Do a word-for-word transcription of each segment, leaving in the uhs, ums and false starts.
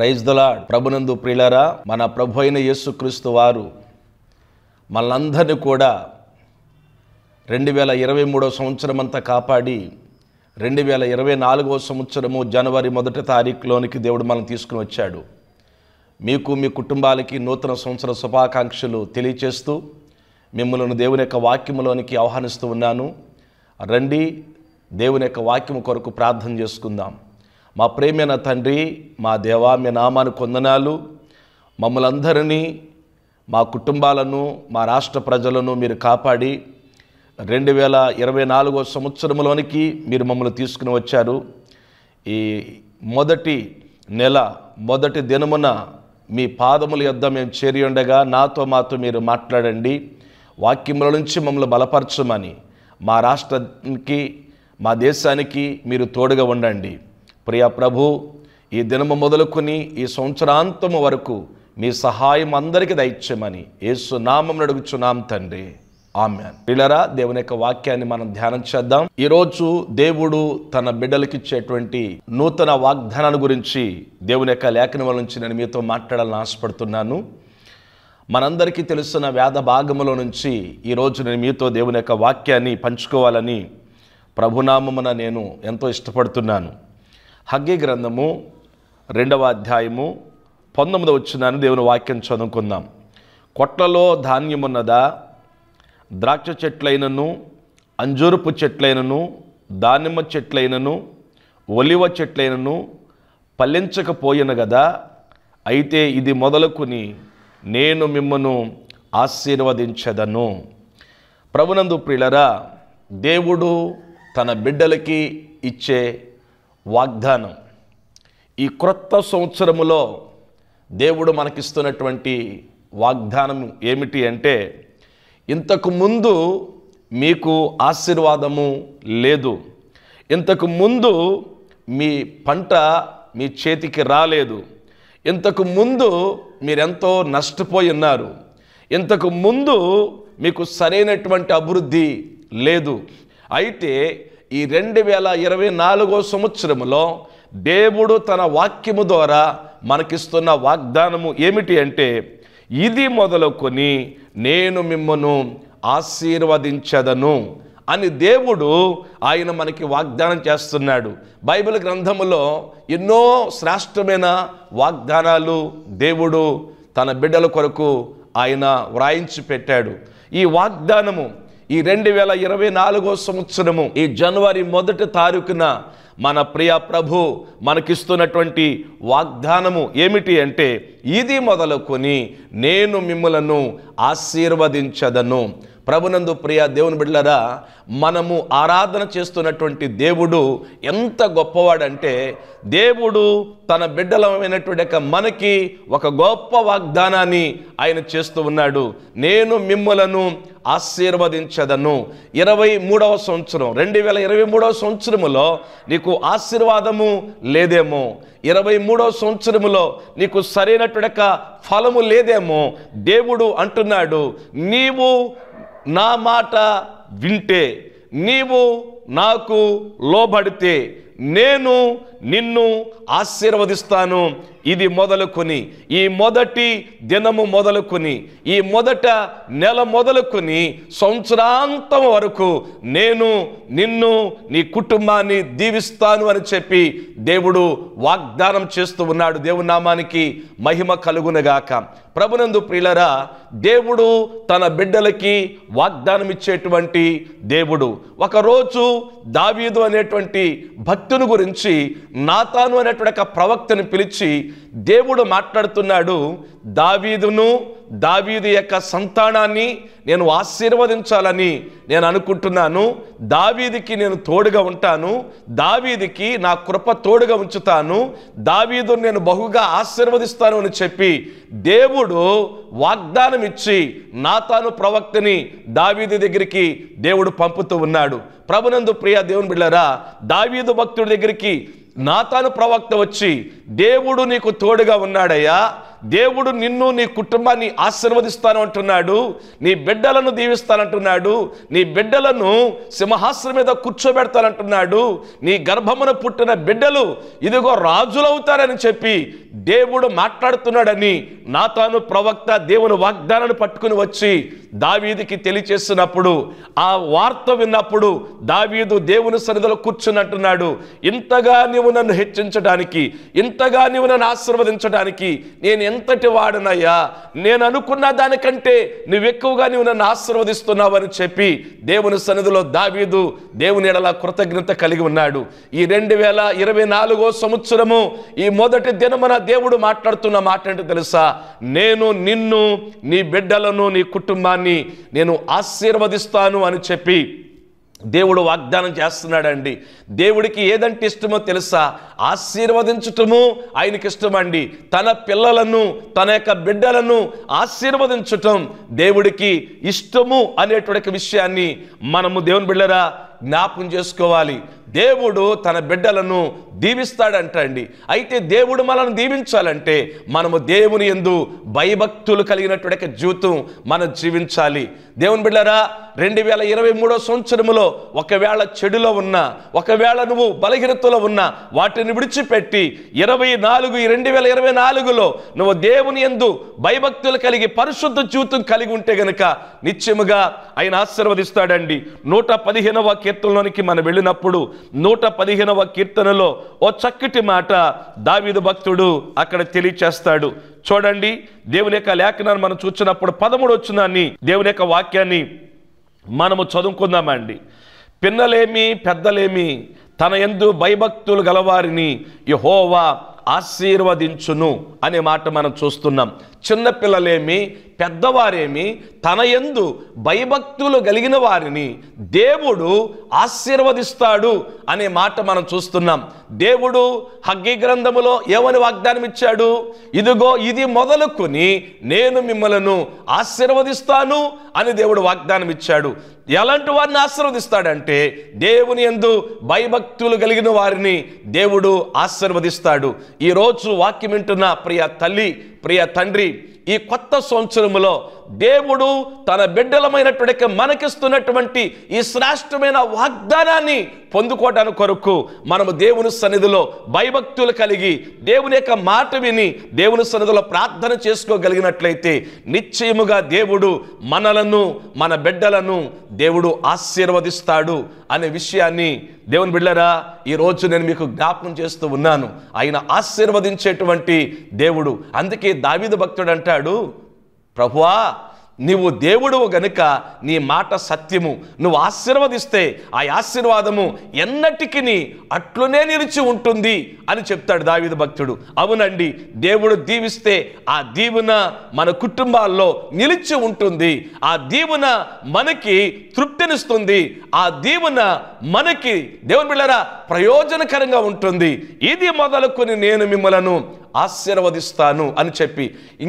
Praise the lord. ప్రభునందు ప్రియులారా, మన ప్రభు అయిన యేసుక్రీస్తు వారు మనందరినీ కూడా రెండు వేల ఇరవై మూడో సంవత్సరం అంతా కాపాడి రెండు వేల ఇరవై నాలుగో సంవత్సరము జనవరి మొదటి తారీఖులోనికి దేవుడు మనం తీసుకుని వచ్చాడు. మీకు మీ కుటుంబాలకి నూతన సంవత్సర శుభాకాంక్షలు తెలియచేస్తూ మిమ్మల్ని దేవుని యొక్క వాక్యములోనికి ఆహ్వానిస్తూ ఉన్నాను. రండి, దేవుని యొక్క వాక్యము కొరకు ప్రార్థన చేసుకుందాం. మా ప్రేమైన తండ్రి, మా దేవా, మీ నామానికి వందనాలు. మమ్మల్ని అందరినీ, మా కుటుంబాలను, మా రాష్ట్ర ప్రజలను మీరు కాపాడి రెండు వేల ఇరవై నాలుగో సంవత్సరంలోనికి మీరు మమ్మల్ని తీసుకుని వచ్చారు. ఈ మొదటి నెల మొదటి దినమున మీ పాదముల యొద్ద మేము చేరి ఉండగా నాతో మాతో మీరు మాట్లాడండి. వాక్యముల నుంచి మమ్మల్ని బలపరచమని, మా రాష్ట్రానికి, మా దేశానికి మీరు తోడుగా ఉండండి. ప్రియ ప్రభు, ఈ దినము మొదలుకొని ఈ సంవత్సరాంతము వరకు మీ సహాయం అందరికీ దయచేయమని యేసు నామమున అడుగుచున్నాం తండ్రి, ఆమేన్. ప్రియులారా, దేవుని యొక్క వాక్యాన్ని మనం ధ్యానం చేద్దాం. ఈరోజు దేవుడు తన బిడ్డలకి ఇచ్చేటువంటి నూతన వాగ్దానాన్ని గురించి దేవుని యొక్క లేఖనముల నుంచి నేను మీతో మాట్లాడాలని ఆశపడుతున్నాను. మనందరికీ తెలుస్తున్న వేద భాగములో నుంచి ఈరోజు నేను మీతో దేవుని యొక్క వాక్యాన్ని పంచుకోవాలని ప్రభునామమున నేను ఎంతో ఇష్టపడుతున్నాను. హగ్గీ గ్రంథము రెండవ అధ్యాయము పంతొమ్మిదవ వచనాన్ని దేవుని వాక్యం చదువుకుందాం. కొట్లలో ధాన్యమున్నదా? ద్రాక్ష చెట్లైనను, అంజూరపు చెట్లైనను, దానిమ్మ చెట్లైనను, ఒలివ చెట్లైనను ఫలించకపోయిన గదా? అయితే ఇది మొదలుకొని నేను మిమ్మను ఆశీర్వదించదను. ప్రభునందు ప్రియులరా, దేవుడు తన బిడ్డలకి ఇచ్చే వాగ్దానం, ఈ క్రొత్త సంవత్సరములో దేవుడు మనకిస్తున్నటువంటి వాగ్దానం ఏమిటి అంటే, ఇంతకు ముందు మీకు ఆశీర్వాదము లేదు, ఇంతకు ముందు మీ పంట మీ చేతికి రాలేదు, ఇంతకు ముందు మీరెంతో నష్టపోయి ఉన్నారు, ఇంతకు ముందు మీకు సరైనటువంటి అభివృద్ధి లేదు. అయితే ఈ రెండు వేల ఇరవై నాలుగో సంవత్సరంలో దేవుడు తన వాక్యము ద్వారా మనకిస్తున్న వాగ్దానము ఏమిటి అంటే, ఇది మొదలుకొని నేను మిమ్మను ఆశీర్వదించదను అని దేవుడు ఆయన మనకి వాగ్దానం చేస్తున్నాడు. బైబిల్ గ్రంథములో ఎన్నో శ్రేష్టమైన వాగ్దానాలు దేవుడు తన బిడ్డల కొరకు ఆయన వ్రాయించి పెట్టాడు. ఈ వాగ్దానము ఈ రెండు వేల ఇరవై నాలుగో సంవత్సరము ఈ జనవరి మొదటి తారీఖున మన ప్రియ ప్రభు మనకిస్తున్నటువంటి వాగ్దానము ఏమిటి అంటే, ఇది మొదలుకొని నేను మిమ్మలను ఆశీర్వదించదను. ప్రభునందు ప్రియ దేవుని బిడ్డలారా, మనము ఆరాధన చేస్తున్నటువంటి దేవుడు ఎంత గొప్పవాడంటే, దేవుడు తన బిడ్డలమైనటువంటి మనకి ఒక గొప్ప వాగ్దానాన్ని ఆయన చేస్తూ ఉన్నాడు. నేను మిమ్మలను ఆశీర్వదించదను. ఇరవై మూడవ సంవత్సరం రెండు వేల ఇరవై మూడవ సంవత్సరములో నీకు ఆశీర్వాదము లేదేమో, ఇరవై మూడవ సంవత్సరములో నీకు సరైనటువంటి ఫలము లేదేమో, దేవుడు అంటున్నాడు, నీవు నా మాట వింటే, నీవు నాకు లోబడితే నేను నిన్ను ఆశీర్వదిస్తాను. ఇది మొదలుకొని, ఈ మొదటి దినము మొదలుకొని, ఈ మొదట నెల మొదలుకొని సంవత్సరాంతం వరకు నేను నిన్ను, నీ కుటుంబాన్ని దీవిస్తాను అని చెప్పి దేవుడు వాగ్దానం చేస్తూ ఉన్నాడు. దేవుని నామానికి మహిమ కలుగునగాక. ప్రభునందు ప్రియులరా, దేవుడు తన బిడ్డలకి వాగ్దానం ఇచ్చేటువంటి దేవుడు. ఒకరోజు దావీదు అనేటువంటి భక్తుని గురించి నాతాను అనేటువంటి ఒక ప్రవక్తను పిలిచి దేవుడు మాట్లాడుతున్నాడు. దావీదును, దావీదు యొక్క సంతానాన్ని నేను ఆశీర్వదించాలని నేను అనుకుంటున్నాను. దావీదుకి నేను తోడుగా ఉంటాను, దావీదుకి నా కృప తోడుగా ఉంచుతాను, దావీదును నేను బహుగా ఆశీర్వదిస్తాను అని చెప్పి దేవుడు వాగ్దానం ఇచ్చి నాతాను ప్రవక్తని దావీదు దగ్గరికి దేవుడు పంపుతూ ఉన్నాడు. ప్రభునందు ప్రియ దేవుని బిడ్డలారా, దావీదు భక్తుడి దగ్గరికి నాతాను ప్రవక్త వచ్చి, దేవుడు నీకు తోడుగా ఉన్నాడయ్యా, దేవుడు నిన్ను నీ కుటుంబాన్ని ఆశీర్వదిస్తాను అంటున్నాడు, నీ బిడ్డలను దీవిస్తానంటున్నాడు, నీ బిడ్డలను సింహాసనం మీద కూర్చోబెడతానంటున్నాడు, నీ గర్భమున పుట్టిన బిడ్డలు ఇదిగో రాజులవుతారని చెప్పి దేవుడు మాట్లాడుతున్నాడని నాతాను ప్రవక్త దేవుని వాగ్దానాన్ని పట్టుకుని వచ్చి దావీదుకి తెలియచేస్తున్నప్పుడు, ఆ వార్త విన్నప్పుడు దావీదు దేవుని సన్నిధిలో కూర్చున్నట్టున్నాడు, ఇంతగా నీవు నన్ను హెచ్చించడానికి, ఇంతగా నీవు నన్ను ఆశీర్వదించడానికి నేను ఎంతటి వాడనయ్యా, నేను అనుకున్న దానికంటే నువ్వు ఎక్కువగా నీవు నన్ను ఆశీర్వదిస్తున్నావని చెప్పి దేవుని సన్నిధిలో దావీదు దేవుని ఎడల కృతజ్ఞత కలిగి ఉన్నాడు. ఈ రెండు వేల ఇరవై నాలుగో సంవత్సరము ఈ మొదటి దినమున దేవుడు మాట్లాడుతున్న మాట ఏంటో తెలుసా? నేను నిన్ను, నీ బిడ్డలను, నీ కుటుంబాన్ని నేను ఆశీర్వదిస్తాను అని చెప్పి దేవుడు వాగ్దానం చేస్తున్నాడండి. దేవుడికి ఏదంటే ఇష్టమో తెలుసా? ఆశీర్వదించటము ఆయనకి ఇష్టమండి. తన పిల్లలను, తన యొక్క బిడ్డలను ఆశీర్వదించటం దేవుడికి ఇష్టము అనేటువంటి విషయాన్ని మనము దేవుని బిడ్డరా జ్ఞాపకం చేసుకోవాలి. దేవుడు తన బిడ్డలను దీవిస్తాడంట అండి. అయితే దేవుడు మనల్ని దీవించాలంటే మనము దేవుని యందు భయభక్తులు కలిగినటువంటి జీవితం మనం జీవించాలి. దేవుని బిడ్డరా, రెండు వేల ఇరవై మూడో సంవత్సరములో ఒకవేళ చెడులో ఉన్నా, ఒకవేళ నువ్వు బలహీనతలో ఉన్నా వాటిని విడిచిపెట్టి ఇరవై నాలుగు రెండు వేల ఇరవై నాలుగులో నువ్వు దేవుని యందు భయభక్తులు కలిగి పరిశుద్ధ జీవితం కలిగి ఉంటే గనుక నిత్యముగా ఆయన ఆశీర్వదిస్తాడండి. నూట పదిహేనవ కీర్తనలోనికి మనం వెళ్ళినప్పుడు నూట పదిహేనవ కీర్తనలో ఓ చక్కటి మాట దావీదు భక్తుడు అక్కడ తెలియచేస్తాడు. చూడండి, దేవుని యొక్క లేఖనాన్ని మనం చూసినప్పుడు పదమూడు వచనాన్ని దేవుని యొక్క వాక్యాన్ని మనము చదువుకుందామండి. పిన్నలేమి పెద్దలేమి తన యందు భయభక్తులు గలవారిని యెహోవా ఆశీర్వదించును అనే మాట మనం చూస్తున్నాం. చిన్నపిల్లలేమి పెద్దవారేమి తన యందు భయభక్తులు కలిగిన వారిని దేవుడు ఆశీర్వదిస్తాడు అనే మాట మనం చూస్తున్నాం. దేవుడు హగ్గీ గ్రంథములో ఏమని వాగ్దానం ఇచ్చాడు? ఇదిగో ఇది మొదలుకొని నేను మిమ్మలను ఆశీర్వదిస్తాను అని దేవుడు వాగ్దానం ఇచ్చాడు. ఎలాంటి వారిని ఆశీర్వదిస్తాడంటే దేవుని యందు భయభక్తులు కలిగిన వారిని దేవుడు ఆశీర్వదిస్తాడు. ఈరోజు వాక్యం వింటున్న ప్రియ తల్లి, ప్రియ తండ్రి, ఈ కొత్త సంవత్సరములో దేవుడు తన బిడ్డలమైనటువంటి మనకిస్తున్నటువంటి ఈ శ్రేష్టమైన వాగ్దానాన్ని పొందుకోవడానికి కొరకు మనము దేవుని సన్నిధిలో భయభక్తులు కలిగి దేవుని యొక్క మాట విని దేవుని సన్నిధిలో ప్రార్థన చేసుకోగలిగినట్లయితే నిశ్చయముగా దేవుడు మనలను, మన బిడ్డలను దేవుడు ఆశీర్వదిస్తాడు అనే విషయాన్ని దేవుని బిడ్డలారా ఈరోజు నేను మీకు జ్ఞాపకం చేస్తూ ఉన్నాను. ఆయన ఆశీర్వదించేటువంటి దేవుడు. అందుకే దావీదు భక్తుడు అంటాడు, ప్రభువా నీవు దేవుడు గనుక నీ మాట సత్యము, నువ్వు ఆశీర్వదిస్తే ఆ ఆశీర్వాదము ఎన్నటికి అట్లునే నిలిచి ఉంటుంది అని చెప్తాడు దావీదు భక్తుడు. అవునండి, దేవుడు దీవిస్తే ఆ దీవెన మన కుటుంబాల్లో నిలిచి ఉంటుంది. ఆ దీవెన మనకి తృప్తినిస్తుంది. ఆ దీవెన మనకి దేవుని బిడ్డలారా ప్రయోజనకరంగా ఉంటుంది. ఇది మొదలుకొని నేను మిమ్మలను ఆశీర్వదిస్తాను అని చెప్పి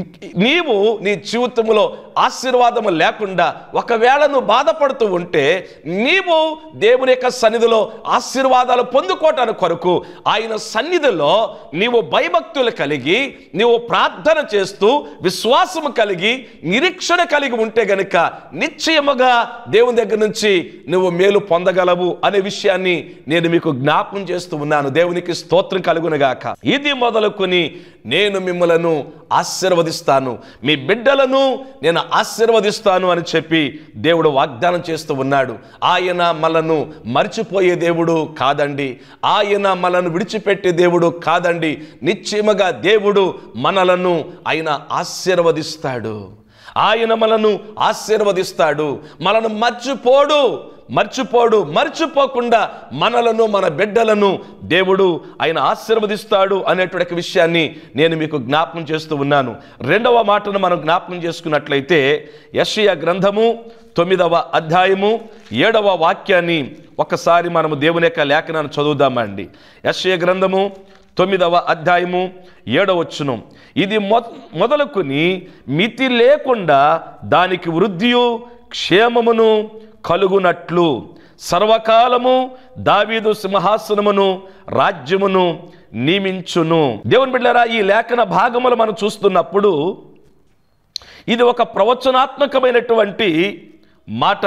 నీవు నీ జీవితంలో ఆశీర్వాదము లేకుండా ఒకవేళ నువ్వు బాధపడుతూ ఉంటే నీవు దేవుని యొక్క సన్నిధిలో ఆశీర్వాదాలు పొందుకోవటానికి కొరకు ఆయన సన్నిధిలో నీవు భయభక్తులు కలిగి నీవు ప్రార్థన చేస్తూ విశ్వాసము కలిగి నిరీక్షణ కలిగి ఉంటే గనుక నిశ్చయముగా దేవుని దగ్గర నుంచి నువ్వు మేలు పొందగలవు అనే విషయాన్ని నేను మీకు జ్ఞాపకం చేస్తూ ఉన్నాను. దేవునికి స్తోత్రం కలుగునుగాక. ఇది మొదలుకొని నేను మిమ్మలను ఆశీర్వదిస్తాను, మీ బిడ్డలను నేను ఆశీర్వదిస్తాను అని చెప్పి దేవుడు వాగ్దానం చేస్తూ ఉన్నాడు. ఆయన మనను మర్చిపోయే దేవుడు కాదండి. ఆయన మనను విడిచిపెట్టే దేవుడు కాదండి. నిశ్చయముగా దేవుడు మనలను ఆయన ఆశీర్వదిస్తాడు. ఆయన మనను ఆశీర్వదిస్తాడు. మనను మర్చిపోడు మర్చిపోడు మర్చిపోకుండా మనలను, మన బిడ్డలను దేవుడు ఆయన ఆశీర్వదిస్తాడు అనేటువంటి విషయాన్ని నేను మీకు జ్ఞాపకం చేస్తూ ఉన్నాను. రెండవ మాటను మనం జ్ఞాపకం చేసుకున్నట్లయితే యెషయా గ్రంథము తొమ్మిదవ అధ్యాయము ఏడవ వాక్యాన్ని ఒకసారి మనము దేవుని యొక్క లేఖనాన్ని చదువుదామండి. యెషయా గ్రంథము తొమ్మిదవ అధ్యాయము ఏడవ వచనం, ఇది మొదలుకొని మితి లేకుండా దానికి వృద్ధియు క్షేమమును కలుగునట్లు సర్వకాలము దావీదు సింహాసనమును రాజ్యమును నియమించును. దేవుని బిడ్డలారా, ఈ లేఖన భాగములు మనం చూస్తున్నప్పుడు ఇది ఒక ప్రవచనాత్మకమైనటువంటి మాట.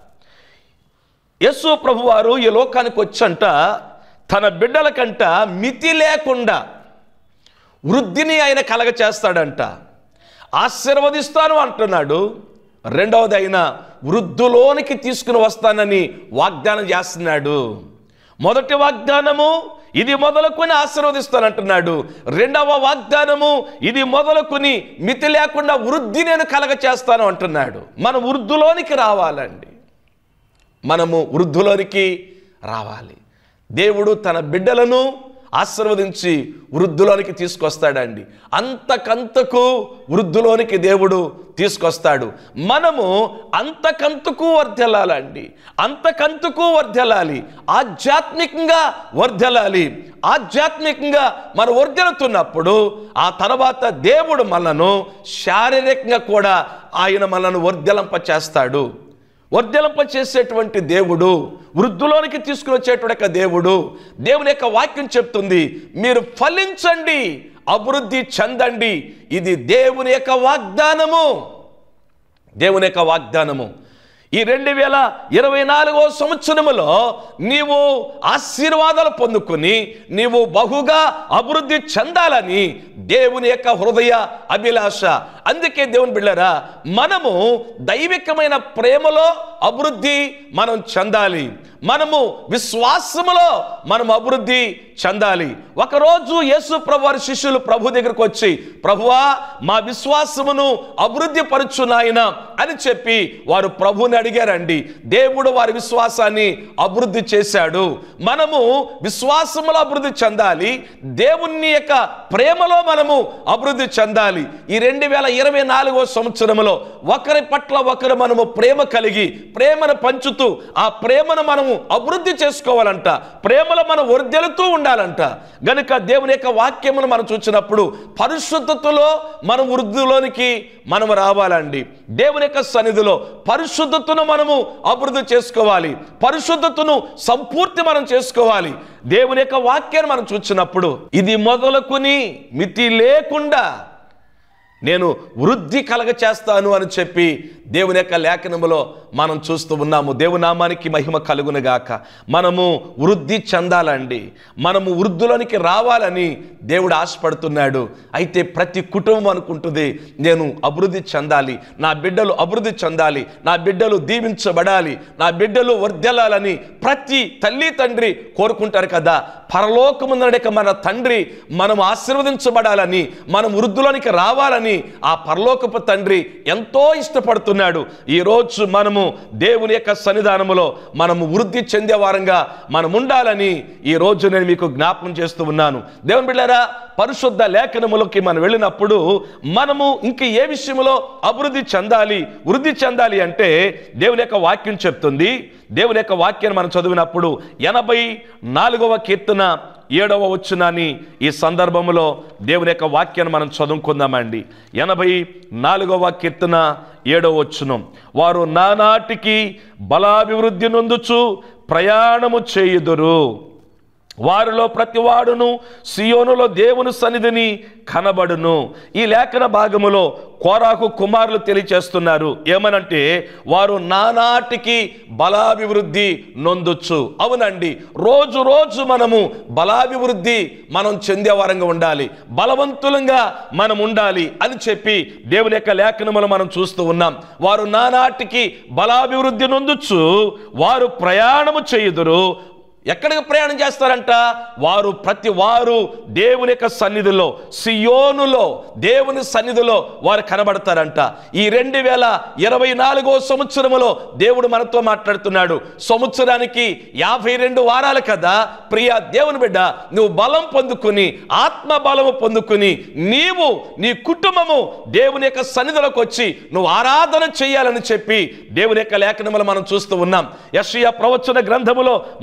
యేసు ప్రభువారు ఈ లోకానికి వచ్చంట తన బిడ్డల కంట మితి లేకుండా వృద్ధిని ఆయన కలగ చేస్తాడంట. ఆశీర్వదిస్తాను అంటున్నాడు. రెండవది ఆయన వృద్ధులోనికి తీసుకుని వస్తానని వాగ్దానం చేస్తున్నాడు. మొదటి వాగ్దానము ఇది మొదలుకొని ఆశీర్వదిస్తానంటున్నాడు. రెండవ వాగ్దానము ఇది మొదలుకొని మితి లేకుండా వృద్ధి నేను కలగ చేస్తాను అంటున్నాడు. మనం వృద్ధులోనికి రావాలండి. మనము వృద్ధులోనికి రావాలి. దేవుడు తన బిడ్డలను ఆశీర్వదించి వృద్ధులోనికి తీసుకొస్తాడండి. అంతకంతకు వృద్ధులోనికి దేవుడు తీసుకొస్తాడు. మనము అంతకంతకు వర్ధలాలండి. అంతకంతకు వర్ధలాలి. ఆధ్యాత్మికంగా వర్ధలాలి. ఆధ్యాత్మికంగా మనం వర్ధలుతున్నప్పుడు ఆ తర్వాత దేవుడు మనను శారీరకంగా కూడా ఆయన మనను వర్ధలింప చేస్తాడు. వర్ధలింప చేసేటువంటి దేవుడు, వృద్ధులోనికి తీసుకుని వచ్చేటువంటి దేవుడు. దేవుని యొక్క వాక్యం చెప్తుంది, మీరు ఫలించండి, అభివృద్ధి చెందండి. ఇది దేవుని యొక్క వాగ్దానము. దేవుని యొక్క వాగ్దానము. ఈ రెండు వేల ఇరవై నాలుగో సంవత్సరములో నీవు ఆశీర్వాదాలు పొందుకుని నీవు బహుగా అభివృద్ధి చెందాలని దేవుని యొక్క హృదయ అభిలాష. అందుకే దేవుని బిడ్డలారా, మనము దైవికమైన ప్రేమలో అభివృద్ధి మనం చెందాలి. మనము విశ్వాసములో మనం అభివృద్ధి చెందాలి. ఒకరోజు యేసు ప్రభు వారి శిష్యులు ప్రభు దగ్గరకు వచ్చి, ప్రభువా మా విశ్వాసమును అభివృద్ధి పరచు నాయనా అని చెప్పి వారు ప్రభుని అడిగారండి. దేవుడు వారి విశ్వాసాన్ని అభివృద్ధి చేశాడు. మనము విశ్వాసములో అభివృద్ధి చెందాలి. దేవుని యొక్క ప్రేమలో మనము అభివృద్ధి చెందాలి. ఈ రెండు వేల ఇరవై నాలుగో సంవత్సరంలో ఒకరి పట్ల ఒకరు మనము ప్రేమ కలిగి ప్రేమను పంచుతూ ఆ ప్రేమను మనము అభివృద్ధి చేసుకోవాలంట. ప్రేమలో మనం వర్ధలుతూ ఉండాలంట. గనుక దేవుని యొక్క వాక్యమును మనం చూసినప్పుడు పరిశుద్ధతలో మనం వృద్ధిలోనికి మనం రావాలండి. దేవుని యొక్క సన్నిధిలో పరిశుద్ధతను మనము అభివృద్ధి చేసుకోవాలి. పరిశుద్ధతను సంపూర్తి మనం చేసుకోవాలి. దేవుని యొక్క వాక్యాన్ని మనం చూసినప్పుడు ఇది మొదలుకొని మితి లేకుండా నేను వృద్ధి కలగ చేస్తాను అని చెప్పి దేవుని యొక్క లేఖనములో మనం చూస్తూ ఉన్నాము. దేవుని నామానికి మహిమ కలుగునుగాక. మనము వృద్ధి చెందాలండి. మనము వృద్ధులోనికి రావాలని దేవుడు ఆశపడుతున్నాడు. అయితే ప్రతి కుటుంబం అనుకుంటుంది, నేను అభివృద్ధి చెందాలి, నా బిడ్డలు అభివృద్ధి చెందాలి, నా బిడ్డలు దీవించబడాలి, నా బిడ్డలు వర్ధలాలని ప్రతి తల్లి తండ్రి కోరుకుంటారు కదా. పరలోకముందనక మన తండ్రి మనం ఆశీర్వదించబడాలని, మనం వృద్ధులోనికి రావాలని ఆ పరలోకపు తండ్రి ఎంతో ఇష్టపడుతున్నాడు. ఈరోజు మనము దేవుని యొక్క సన్నిధానములో మనము వృద్ధి చెందే వారంగా మనం ఉండాలని ఈ రోజు నేను మీకు జ్ఞాపకం చేస్తూ ఉన్నాను. దేవుని బిడ్డలారా, పరిశుద్ధ లేఖనములోకి మనం వెళ్ళినప్పుడు మనము ఇంక ఏ విషయంలో అభివృద్ధి చెందాలి, వృద్ధి చెందాలి అంటే దేవుని యొక్క వాక్యం చెప్తుంది. దేవుని యొక్క వాక్యాన్ని మనం చదివినప్పుడు ఎనభై నాలుగవ కీర్తన ఏడవ వచనాన్ని ఈ సందర్భంలో దేవుని యొక్క వాక్యాన్ని మనం చదువుకుందామండి. ఎనభై నాలుగవ కీర్తన ఏడవ వచనం, వారు నానాటికి బలాభివృద్ధి నొందుచు ప్రయాణము చేయుదురు, వారిలో ప్రతివాడును సియోనులో దేవుని సన్నిధిని కనబడును. ఈ లేఖన భాగములో కోరాహు కుమారులు తెలియచేస్తున్నారు ఏమనంటే, వారు నానాటికి బలాభివృద్ధి నొందొచ్చు. అవునండి, రోజు రోజు మనము బలాభివృద్ధి మనం చెందే వారంగా ఉండాలి, బలవంతులంగా మనం ఉండాలి అని చెప్పి దేవుని యొక్క లేఖనములు మనం చూస్తూ ఉన్నాం. వారు నానాటికి బలాభివృద్ధి నొందొచ్చు, వారు ప్రయాణము చేయుదురు. ఎక్కడికి ప్రయాణం చేస్తారంట? వారు ప్రతి వారు దేవుని యొక్క సన్నిధిలో, సియోనులో దేవుని సన్నిధిలో వారు కనబడతారంట. ఈ రెండు వేల ఇరవై నాలుగో సంవత్సరములో దేవుడు మనతో మాట్లాడుతున్నాడు. సంవత్సరానికి యాభై రెండు వారాలు కదా ప్రియ దేవుని బిడ్డ, నువ్వు బలం పొందుకుని, ఆత్మ బలము పొందుకుని, నీవు నీ కుటుంబము దేవుని యొక్క సన్నిధిలోకి వచ్చి నువ్వు ఆరాధన చేయాలని చెప్పి దేవుని యొక్క లేఖనములు మనం చూస్తూ ఉన్నాం. యెషయా ప్రవచన గ్రంథములో మనం చూసి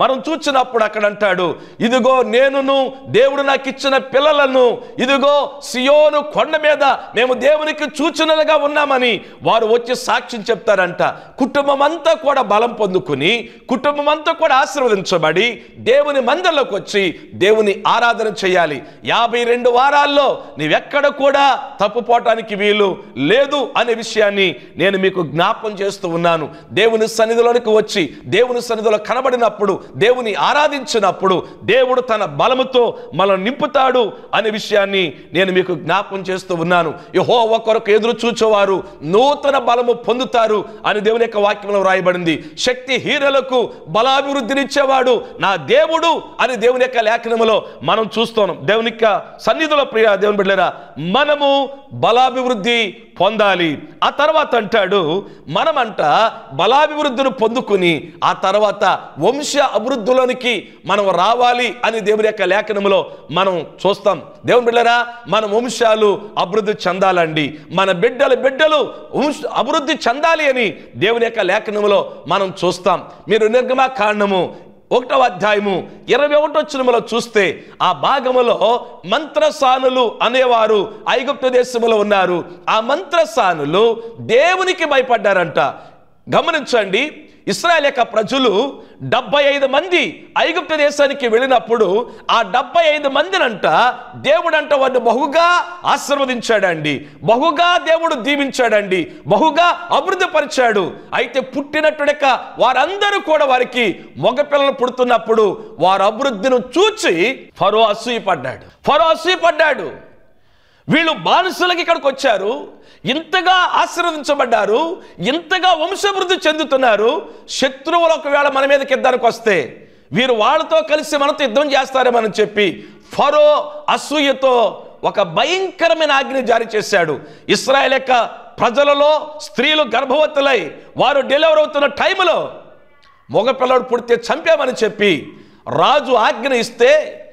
చూచినప్పుడు అక్కడ అంటాడు, ఇదిగో నేనును దేవుడు నాకు ఇచ్చిన పిల్లలను ఇదిగో సియోను కొండ మీద మేము దేవునికి సూచనలుగా ఉన్నామని వారు వచ్చి సాక్ష్యం చెప్తారంట. కుటుంబం అంతా కూడా బలం పొందుకుని, కుటుంబం అంతా కూడా ఆశీర్వదించబడి దేవుని మందిరంలోకి వచ్చి దేవుని ఆరాధన చేయాలి. యాభై రెండు వారాల్లో నీవెక్కడ కూడా తప్పుపోవటానికి వీలు లేదు అనే విషయాన్ని నేను మీకు జ్ఞాపం చేస్తూ ఉన్నాను. దేవుని సన్నిధిలోనికి వచ్చి దేవుని సన్నిధిలో కనబడినప్పుడు, దేవుని ఆరాధించినప్పుడు దేవుడు తన బలముతో మనల్ని నింపుతాడు అనే విషయాన్ని నేను మీకు జ్ఞాపం చేస్తూ ఉన్నాను. యెహోవా కొరకు ఎదురు చూచేవారు నూతన బలము పొందుతారు అని దేవుని యొక్క వాక్యంలో రాయబడింది. శక్తిహీనులకు బలాభివృద్ధినిచ్చేవాడు నా దేవుడు అని దేవుని యొక్క లేఖనములో మనం చూస్తున్నాం. దేవుని యొక్క సన్నిధిలో ప్రియ దేవుని బిడ్డలారా, మనము బలాభివృద్ధి పొందాలి. ఆ తర్వాత అంటాడు, మనమంట బలాభివృద్ధిని పొందుకుని ఆ తర్వాత వంశ అభివృద్ధిలోనికి మనం రావాలి అని దేవుని యొక్క లేఖనములో మనం చూస్తాం. దేవుని బిడ్డలారా, మన వంశాలు అభివృద్ధి చెందాలండి, మన బిడ్డల బిడ్డలు వంశ అభివృద్ధి చెందాలి అని దేవుని యొక్క లేఖనములో మనం చూస్తాం. మీరు నిర్గమకాండము ఒకటవ అధ్యాయము ఇరవై ఒకటో వచనములో చూస్తే ఆ భాగములో మంత్రసానులు అనేవారు ఐగుప్తు దేశములో ఉన్నారు. ఆ మంత్రసానులు దేవునికి భయపడ్డారంట. గమనించండి, ఇశ్రాయేలు యొక్క ప్రజలు డెబ్బై ఐదు మంది ఐగుప్తు దేశానికి వెళ్ళినప్పుడు ఆ డెబ్బై ఐదు మందినంట దేవుడంట వారిని బహుగా ఆశీర్వదించాడండి, బహుగా దేవుడు దీవించాడండి, బహుగా అభివృద్ధి పరిచాడు. అయితే పుట్టినట్టుడక వారందరూ కూడా వారికి మగపిల్లలు పుడుతున్నప్పుడు వారి అభివృద్ధిని చూచి ఫరో అసూయపడ్డాడు. ఫరో అసూయపడ్డాడు. వీళ్ళు బానిసలకి ఇక్కడికి వచ్చారు, ఇంతగా ఆశీర్వదించబడ్డారు, ఇంతగా వంశాభివృద్ధి చెందుతున్నారు. శత్రువులు ఒకవేళ మన మీదకి యుద్ధానికి వస్తే వీరు వాళ్ళతో కలిసి మనతో యుద్ధం చేస్తారేమని చెప్పి ఫరో అసూయతో ఒక భయంకరమైన ఆజ్ఞ జారీ చేశాడు. ఇశ్రాయేలు యొక్క ప్రజలలో స్త్రీలు గర్భవతులై వారు డెలివరీ అవుతున్న టైంలో మగపిల్లడు పుడితే చంపామని చెప్పి రాజు ఆజ్ఞ ఇస్తే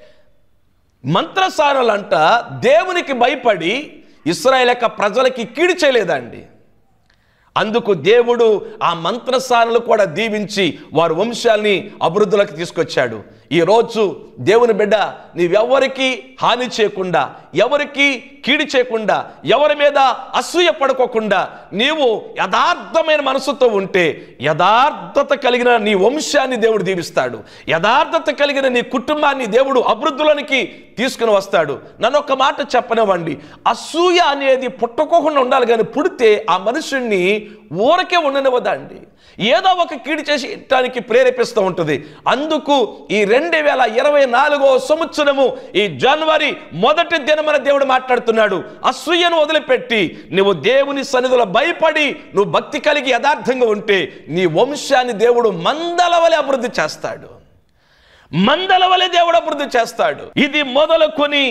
మంత్రసానులంట దేవునికి భయపడి ఇశ్రాయేలు యొక్క ప్రజలకి కీడు చేయలేదండి. అందుకు దేవుడు ఆ మంత్రసానులు కూడా దీవించి వారి వంశాల్ని అభివృద్ధిలోకి తీసుకొచ్చాడు. ఈరోజు దేవుని బిడ్డ, నీవెవరికి హాని చేయకుండా, ఎవరికి కీడు చేయకుండా, ఎవరి మీద అసూయ పడుకోకుండా నీవు యథార్థమైన మనసుతో ఉంటే యథార్థత కలిగిన నీ వంశాన్ని దేవుడు దీవిస్తాడు. యథార్థత కలిగిన నీ కుటుంబాన్ని దేవుడు అభివృద్ధిలోనికి తీసుకుని వస్తాడు. నన్ను ఒక మాట చెప్పనివ్వండి, అసూయ అనేది పుట్టుకోకుండా ఉండాలి, కానీ పుడితే ఆ మనుషుణ్ణి ఊరకే ఉండనివ్వదండి, ఏదో ఒక కీడు చేసేటానికి ప్రేరేపిస్తూ ఉంటుంది. అందుకు ఈ రెండు వేల ఇరవై నాలుగో సంవత్సరము ఈ జనవరి మొదటి దినమన దేవుడు మాట్లాడుతున్నాడు, అసూయను వదిలిపెట్టి నువ్వు దేవుని సన్నిధిలో భయపడి నువ్వు భక్తి కలిగి యథార్థంగా ఉంటే నీ వంశాన్ని దేవుడు మందల వలె అభివృద్ధి చేస్తాడు. మందల వలె దేవుడు అభివృద్ధి చేస్తాడు. ఇది మొదలుకొని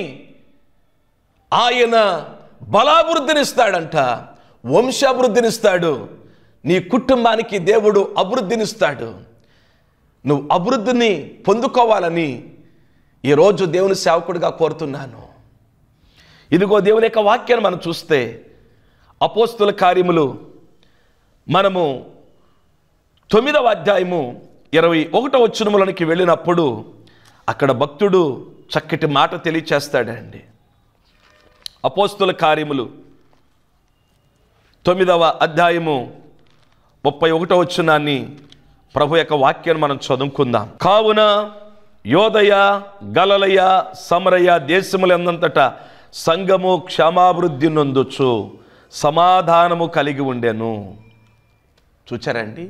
ఆయన బలాభివృద్ధినిస్తాడంట, వంశాభివృద్ధినిస్తాడు, నీ కుటుంబానికి దేవుడు అభివృద్ధినిస్తాడు. నువ్వు అభివృద్ధిని పొందుకోవాలని ఈరోజు దేవుని సేవకుడిగా కోరుతున్నాను. ఇదిగో దేవుని యొక్క వాక్యాన్ని మనం చూస్తే అపోస్తుల కార్యములు మనము తొమ్మిదవ అధ్యాయము ఇరవై ఒకటో వచనములోనికి వెళ్ళినప్పుడు అక్కడ భక్తుడు చక్కటి మాట తెలియచేస్తాడండి. అపోస్తుల కార్యములు తొమ్మిదవ అధ్యాయము ముప్పై ఒకటో వచనాన్ని ప్రభు యొక్క వాక్యాన్ని మనం చదువుకుందాం. కావున యోదయ గలలయ సమరయ దేశములందంతట సంఘము క్షమాభివృద్ధి నొందొచ్చు సమాధానము కలిగి ఉండెను. చూచారండి,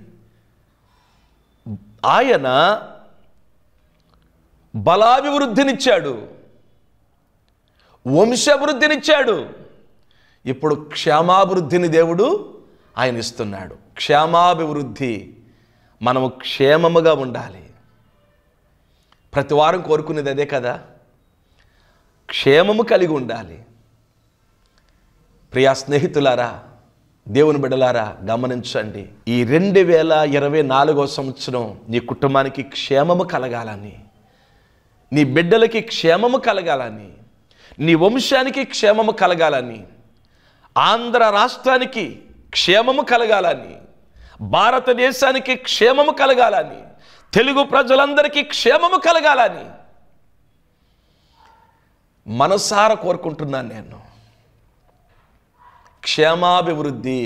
ఆయన బలాభివృద్ధినిచ్చాడు, వంశాభివృద్ధినిచ్చాడు, ఇప్పుడు క్షేమాభివృద్ధిని దేవుడు ఆయన ఇస్తున్నాడు. క్షేమాభివృద్ధి, మనము క్షేమముగా ఉండాలి. ప్రతి వారం కోరుకునేది అదే కదా, క్షేమము కలిగి ఉండాలి. ప్రియా స్నేహితులారా, దేవుని బిడ్డలారా, గమనించండి, ఈ రెండు వేల ఇరవై నాలుగో సంవత్సరం నీ కుటుంబానికి క్షేమము కలగాలని, నీ బిడ్డలకి క్షేమము కలగాలని, నీ వంశానికి క్షేమము కలగాలని, ఆంధ్ర రాష్ట్రానికి క్షేమము కలగాలని, భారతదేశానికి క్షేమము కలగాలని, తెలుగు ప్రజలందరికీ క్షేమము కలగాలని మనసారా కోరుకుంటున్నాను నేను. క్షేమాభివృద్ధి,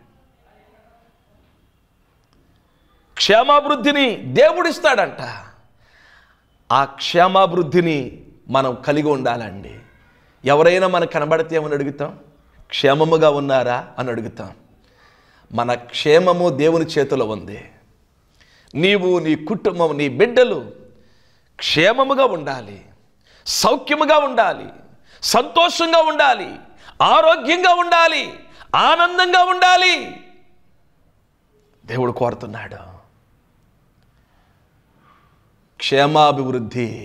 క్షేమాభివృద్ధిని దేవుడిస్తాడంట. ఆ క్షేమాభివృద్ధిని మనం కలిగి ఉండాలండి. ఎవరైనా మనకు కనబడితే ఏమని అడుగుతాం? క్షేమముగా ఉన్నారా అని అడుగుతాం. మన క్షేమము దేవుని చేతిలో ఉంది. నీవు, నీ కుటుంబం, నీ బిడ్డలు క్షేమముగా ఉండాలి, సౌఖ్యముగా ఉండాలి, సంతోషంగా ఉండాలి, ఆరోగ్యంగా ఉండాలి, ఆనందంగా ఉండాలి. దేవుడు కోరుతున్నాడు క్షేమాభివృద్ధి.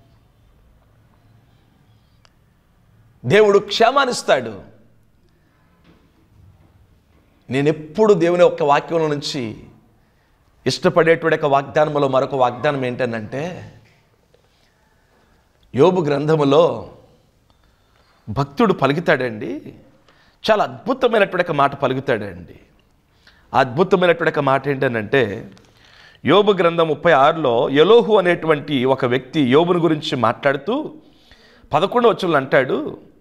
దేవుడు క్షేమాన్నిస్తాడు. నేను ఎప్పుడు దేవుని యొక్క వాక్యంలో నుంచి ఇష్టపడేటువంటి ఒక వాగ్దానంలో మరొక వాగ్దానం ఏంటంటే, యోబు గ్రంథములో భక్తుడు పలుకుతాడండి, చాలా అద్భుతమైనటువంటి ఒక మాట పలుకుతాడండి. అద్భుతమైనటువంటి ఒక మాట ఏంటంటే, యోబు గ్రంథం ముప్పై ఆరులో ఎలోహు అనేటువంటి ఒక వ్యక్తి యోబుని గురించి మాట్లాడుతూ పదకొండవ వచనంలో అంటాడు,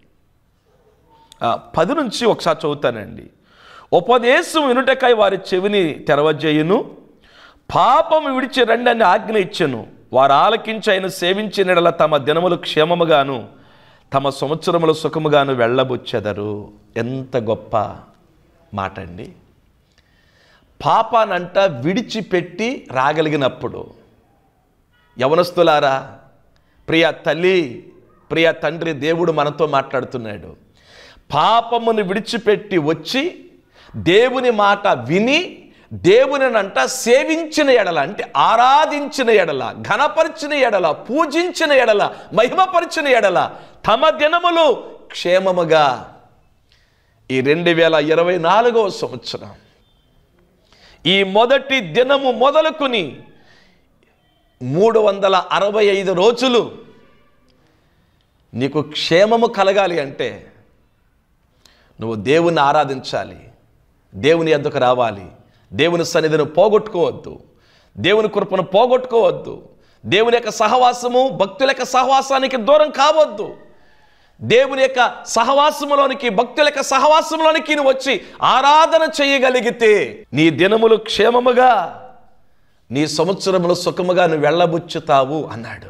పది నుంచి ఒకసారి చదువుతానండి. ఉపదేశం వినుటకై వారి చెవిని తెరవజేయును, పాపము విడిచి రండి అని ఆజ్ఞ ఇచ్చెను. వారు ఆలకించి ఆయన సేవించిన యెడల తమ దినములు క్షేమముగాను తమ సంవత్సరములు సుఖముగాను వెళ్ళబుచ్చెదరు. ఎంత గొప్ప మాట అండి. పాపానంట విడిచిపెట్టి రాగలిగినప్పుడు, యవనస్తులారా, ప్రియ తల్లి, ప్రియ తండ్రి, దేవుడు మనతో మాట్లాడుతున్నాడు. పాపమును విడిచిపెట్టి వచ్చి దేవుని మాట విని దేవునినంట సేవించిన ఎడల, అంటే ఆరాధించిన ఎడల, ఘనపరిచిన ఎడల, పూజించిన ఎడల, మహిమపరిచిన ఎడల తమ దినములు క్షేమముగా. ఈ రెండు వేల ఇరవై నాలుగవ సంవత్సరం ఈ మొదటి దినము మొదలుకొని మూడు వందల అరవై ఐదు రోజులు నీకు క్షేమము కలగాలి అంటే నువ్వు దేవుని ఆరాధించాలి, దేవుని యొద్దకు రావాలి, దేవుని సన్నిధిని పోగొట్టుకోవద్దు, దేవుని కృపను పోగొట్టుకోవద్దు, దేవుని యొక్క సహవాసము, భక్తుల యొక్క సహవాసానికి దూరం కావద్దు. దేవుని యొక్క సహవాసములోనికి, భక్తుల యొక్క సహవాసంలోనికి నువ్వు వచ్చి ఆరాధన చేయగలిగితే నీ దినములు క్షేమముగా, నీ సంవత్సరములు సుఖముగా నువ్వు వెళ్ళబుచ్చుతావు అన్నాడు.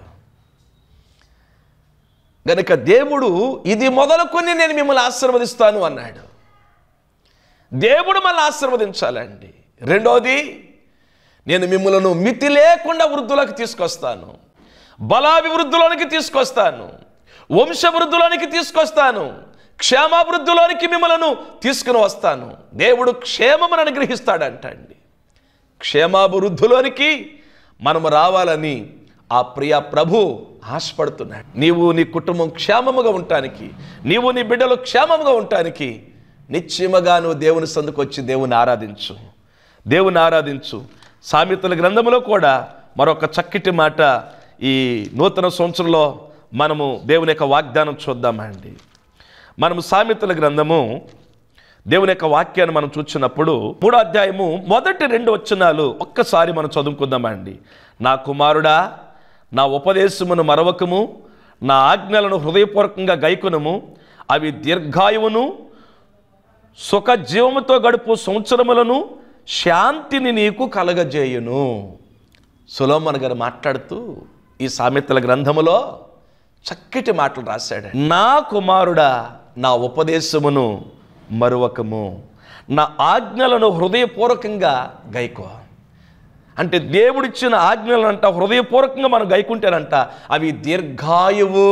గనుక దేవుడు ఇది మొదలుకొని నేను మిమ్మల్ని ఆశీర్వదిస్తాను అన్నాడు. దేవుడు మళ్ళీ ఆశీర్వదించాలండి. రెండోది, నేను మిమ్మల్ని మితి లేకుండా వృద్ధులకు తీసుకొస్తాను, బలాభివృద్ధిలోనికి తీసుకొస్తాను, వంశవృద్ధిలోనికి తీసుకొస్తాను, క్షేమాభివృద్ధిలోనికి మిమ్మల్ని తీసుకుని వస్తాను. దేవుడు క్షేమమును అనుగ్రహిస్తాడంట అండి. క్షేమాభివృద్ధిలోనికి మనము రావాలని ఆ ప్రియ ప్రభు ఆశపడుతున్నాడు. నీవు నీ కుటుంబం క్షేమముగా ఉండటానికి, నీవు నీ బిడ్డలు క్షేమముగా ఉండటానికి నిశ్చయముగా నువ్వు దేవుని సందుకు వచ్చి దేవుని ఆరాధించు, దేవుని ఆరాధించు. సామెతల గ్రంథంలో కూడా మరొక చక్కటి మాట ఈ నూతన సంవత్సరంలో మనము దేవుని యొక్క వాగ్దానం చూద్దామండి. మనము సామెతల గ్రంథము దేవుని యొక్క వాక్యాన్ని మనం చూసినప్పుడు మూడో అధ్యాయము మొదటి రెండు వచనాలు ఒక్కసారి మనం చదువుకుందామండి. నా కుమారుడా, నా ఉపదేశమును మరవకము, నా ఆజ్ఞలను హృదయపూర్వకంగా గైకొనుము, అవి దీర్ఘాయువును సుఖ జీవముతో గడుపు సంవత్సరములను శాంతిని నీకు కలగజేయును. సొలొమోను గారు మాట్లాడుతూ ఈ సామెతల గ్రంథములో చక్కటి మాటలు రాశాడు. నా కుమారుడా, నా ఉపదేశమును మరువకము, నా ఆజ్ఞలను హృదయపూర్వకంగా గైకో. అంటే దేవుడిచ్చిన ఆజ్ఞలను అంట హృదయపూర్వకంగా మనం గైకుంటేనంట అవి దీర్ఘాయువు.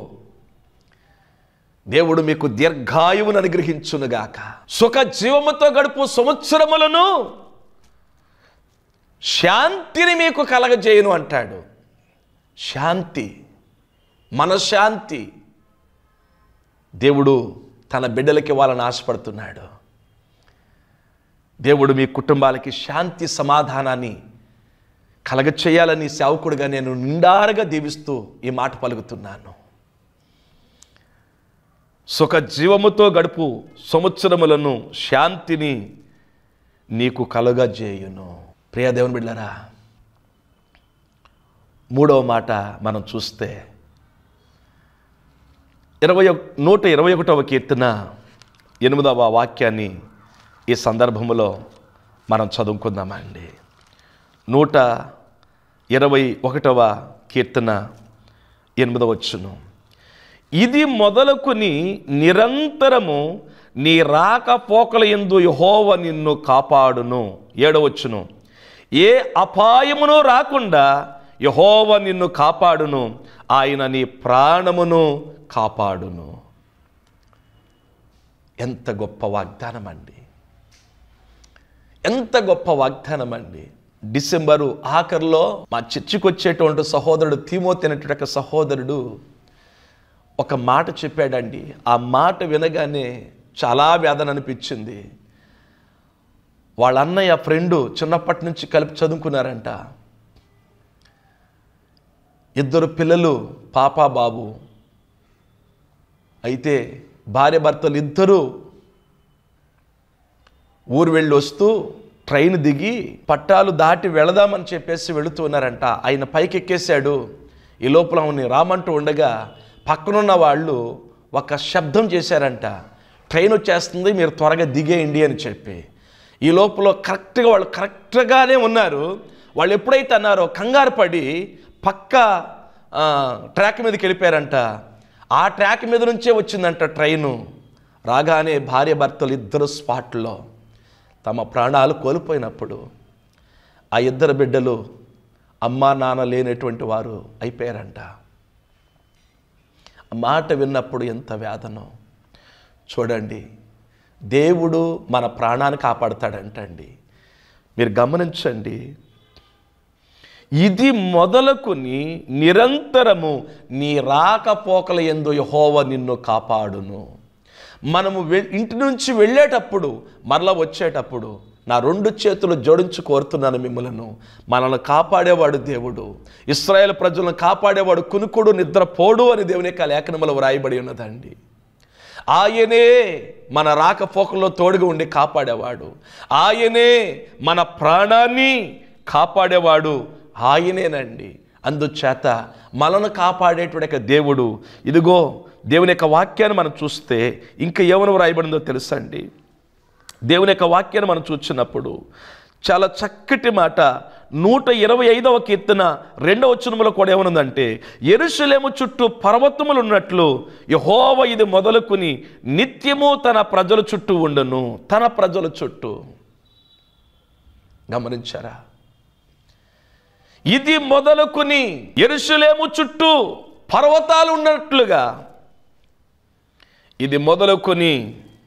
దేవుడు మీకు దీర్ఘాయువును అనుగ్రహించునుగాక, సుఖ జీవముతో గడుపు సంవత్సరములను శాంతిని మీకు కలగజేయును అంటాడు. శాంతి, మనశ్శాంతి దేవుడు తన బిడ్డలకి వాళ్ళని ఆశపడుతున్నాడు. దేవుడు మీ కుటుంబాలకి శాంతి సమాధానాన్ని కలగచేయాలని సేవకుడిగా నేను నిండారుగా దీవిస్తూ ఈ మాట పలుకుతున్నాను. సుఖ జీవముతో గడుపు సంవత్సరములను శాంతిని నీకు కలుగజేయును. ప్రియ దేవుని బిడ్డలారా, మూడవ మాట మనం చూస్తే ఇరవై నూట ఇరవై ఒకటవ కీర్తన ఎనిమిదవ వాక్యాన్ని ఈ సందర్భంలో మనం చదువుకుందామండి. నూట ఇరవై ఒకటవ కీర్తన ఎనిమిదవ వచనం, ఇది మొదలుకొని నిరంతరము నీ రాకపోకల యందు యెహోవా నిన్ను కాపాడును. ఏడవచ్చును, ఏ అపాయమును రాకుండా యెహోవా నిన్ను కాపాడును, ఆయన నీ ప్రాణమును కాపాడును. ఎంత గొప్ప వాగ్దానం అండి, ఎంత గొప్ప వాగ్దానం అండి. డిసెంబరు ఆఖరిలో మా చర్చికి వచ్చేటువంటి సహోదరుడు తిమోతి అనేటువంటి ఒక సహోదరుడు ఒక మాట చెప్పాడండి. ఆ మాట వినగానే చాలా వేదన అనిపించింది. వాళ్ళ అన్నయ్య ఫ్రెండు చిన్నప్పటి నుంచి కలిపి చదువుకున్నారంట. ఇద్దరు పిల్లలు, పాప బాబు. అయితే భార్య భర్తలు ఇద్దరూ ఊరు వెళ్ళి వస్తూ ట్రైన్ దిగి పట్టాలు దాటి వెళదామని చెప్పేసి వెళుతున్నారంట. ఆయన పైకి ఎక్కేశాడు. ఈ లోపల ఆమెని రామంటూ ఉండగా పక్కనున్న వాళ్ళు ఒక శబ్దం చేశారంట, ట్రైన్ వచ్చేస్తుంది, మీరు త్వరగా దిగేయండి అని చెప్పి. ఈ లోపల కరెక్ట్గా వాళ్ళు కరెక్ట్గానే ఉన్నారు. వాళ్ళు ఎప్పుడైతే అన్నారో కంగారు పడి పక్క ట్రాక్ మీదకి వెళ్ళిపోయారంట. ఆ ట్రాక్ మీద నుంచే వచ్చిందంట ట్రైను. రాగానే భార్య భర్తలు ఇద్దరు స్పాట్లో తమ ప్రాణాలు కోల్పోయినప్పుడు ఆ ఇద్దరు బిడ్డలు అమ్మా నాన్న లేనటువంటి వారు అయిపోయారంట. ఆ మాట విన్నప్పుడు ఎంత వేదనో చూడండి. దేవుడు మన ప్రాణాన్ని కాపాడుతాడంటండి. మీరు గమనించండి, ఇది మొదలుకొని నిరంతరము నీ రాకపోకల యందు యెహోవా నిన్ను కాపాడును. మనము ఇంటి నుంచి వెళ్ళేటప్పుడు మరలా వచ్చేటప్పుడు నా రెండు చేతులు జోడించి కోరుతున్నాను మిమ్మలను, మనల్ని కాపాడేవాడు దేవుడు. ఇశ్రాయేలు ప్రజలను కాపాడేవాడు కునుకుడు నిద్రపోడు అని దేవుని యొక్క లేఖనములో వ్రాయబడి ఉన్నదండి. ఆయనే మన రాకపోకల్లో తోడుగా ఉండి కాపాడేవాడు. ఆయనే మన ప్రాణాన్ని కాపాడేవాడు ఆయనేనండి. అందుచేత మనను కాపాడేటువంటి దేవుడు. ఇదిగో దేవుని యొక్క వాక్యాన్ని మనం చూస్తే ఇంకా ఏమని వ్రాయబడిందో తెలుసండి. దేవుని యొక్క వాక్యాన్ని మనం చూసినప్పుడు చాలా చక్కటి మాట. నూట ఇరవై ఐదవ కీర్తన రెండవ వచనములో కూడా ఏమనుందంటే, యెరూషలేము చుట్టూ పర్వతములు ఉన్నట్లు యెహోవా ఇది మొదలుకొని నిత్యము తన ప్రజల చుట్టూ ఉండును. తన ప్రజల చుట్టూ. గమనించారా? ఇది మొదలుకొని యెరూషలేము చుట్టూ పర్వతాలు ఉన్నట్లుగా ఇది మొదలుకొని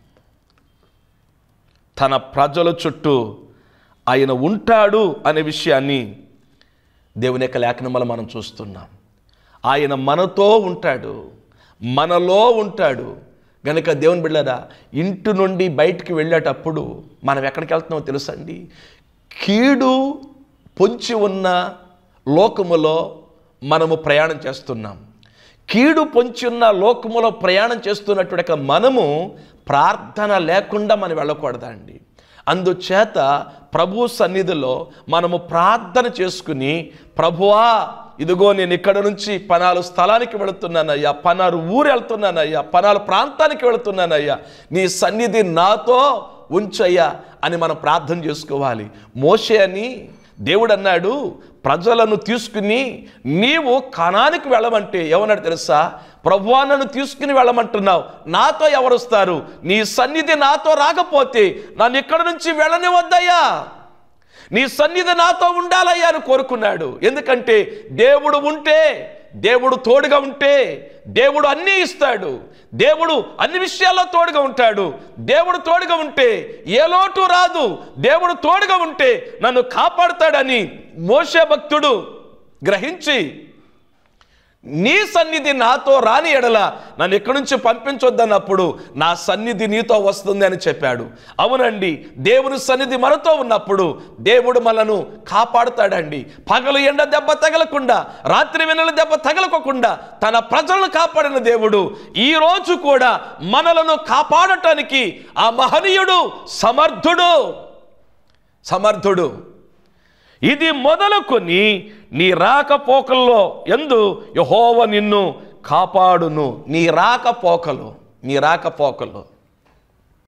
తన ప్రజల చుట్టూ ఆయన ఉంటాడు అనే విషయాన్ని దేవుని యొక్క లేఖనములో మనం చూస్తున్నాం. ఆయన మనతో ఉంటాడు, మనలో ఉంటాడు. గనుక దేవుని బిడ్డలారా, ఇంటి నుండి బయటికి వెళ్ళేటప్పుడు మనం ఎక్కడికి వెళ్తున్నామో తెలుసండి? కీడు పొంచి ఉన్న లోకములో మనము ప్రయాణం చేస్తున్నాం. కీడు పొంచి ఉన్న లోకములో ప్రయాణం చేస్తున్నటువంటి మనము ప్రార్థన లేకుండా మనం వెళ్ళకూడదండి. అందుచేత ప్రభు సన్నిధిలో మనము ప్రార్థన చేసుకుని, ప్రభువా ఇదిగో నేను ఇక్కడ నుంచి పనాలు స్థలానికి వెళుతున్నానయ్యా, పనాలు ఊరు వెళ్తున్నానయ్యా, పనాలు ప్రాంతానికి వెళుతున్నానయ్యా, నీ సన్నిధి నాతో ఉంచయ్యా అని మనం ప్రార్థన చేసుకోవాలి. మోషే అని దేవుడు అన్నాడు, ప్రజలను తీసుకుని నీవు కనానికి వెళ్ళమంటే ఏమన్నాడు తెలుసా? ప్రభువా నన్ను తీసుకుని వెళ్ళమంటున్నావు, నాతో ఎవరు వస్తారు? నీ సన్నిధి నాతో రాకపోతే నన్ను ఇక్కడి నుంచి వెళ్ళనివద్దయ్యా, నీ సన్నిధి నాతో ఉండాలయ్యా అని కోరుకున్నాడు. ఎందుకంటే దేవుడు ఉంటే, దేవుడు తోడుగా ఉంటే దేవుడు అన్నీ ఇస్తాడు. దేవుడు అన్ని విషయాల్లో తోడుగా ఉంటాడు. దేవుడు తోడుగా ఉంటే ఏ లోటు రాదు. దేవుడు తోడుగా ఉంటే నన్ను కాపాడుతాడని మోషే భక్తుడు గ్రహించి, నీ సన్నిధి నాతో రాని ఎడల నన్ను ఇక్కడి నుంచి పంపించొద్దన్నప్పుడు నా సన్నిధి నీతో వస్తుంది అని చెప్పాడు. అవునండి, దేవుని సన్నిధి మనతో ఉన్నప్పుడు దేవుడు మనను కాపాడుతాడండి. పగలు ఎండ దెబ్బ తగలకుండా, రాత్రి వెన్నెల దెబ్బ తగలకోకుండా తన ప్రజలను కాపాడిన దేవుడు ఈ రోజు కూడా మనలను కాపాడటానికి ఆ మహనీయుడు సమర్థుడు సమర్థుడు ఇది మొదలుకొని నీ రాకపోకల్లో యందు యెహోవా నిన్ను కాపాడును. నీ రాకపోకలు నీ రాకపోకలు